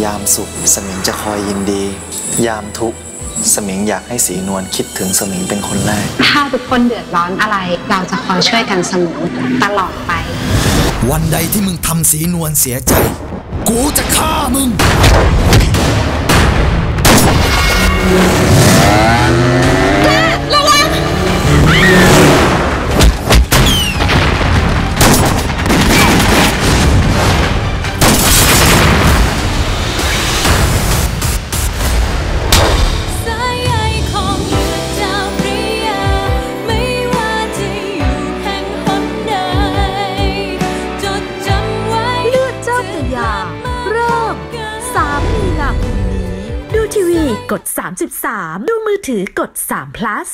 ยามสุขสมิงจะคอยยินดียามทุกข์สมิงอยากให้สีนวลคิดถึงสมิงเป็นคนแรกถ้าทุกคนเดือดร้อนอะไรเราจะคอยช่วยกันเสมอตลอดไปวันใดที่มึงทำสีนวลเสียใจกูจะฆ่ามึงระวังดูทีวีกด33ดูมือถือกด3 plus